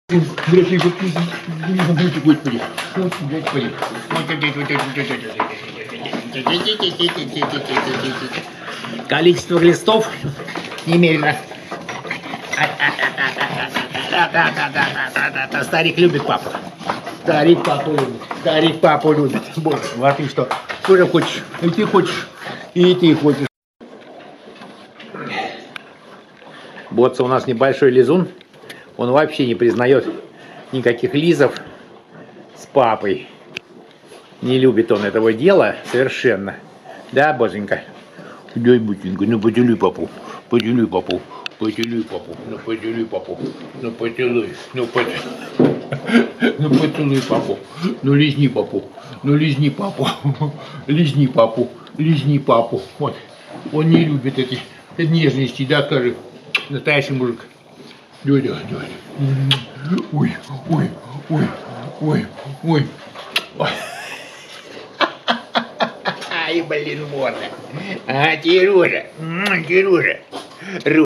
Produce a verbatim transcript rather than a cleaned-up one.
Господи, господи, господи. Количество глистов немерено. Старик любит папу. Старик папу любит. Старик папу любит. Боже, а ты что? Тоже хочешь? И ты хочешь? И ты хочешь. Боца у нас небольшой лизун. Он вообще не признает никаких лизов с папой. Не любит он этого дела совершенно. Да, боженька? Дай, бусинка, ну поцелуй папу. Поцелуй папу. Поцелуй папу. Ну поцелуй папу. Ну поцелуй. Ну поцелуй. Ну поцелуй папу. Ну лизни папу. Ну лизни папу. Лизни папу. Лизни папу. Вот. Он не любит эти нежности, да, скажи. Настоящий мужик. Дядя, дядя. Ой, ой, ой, ой, ой. Ай, блин, морда. А, Кирюша, Кирюша.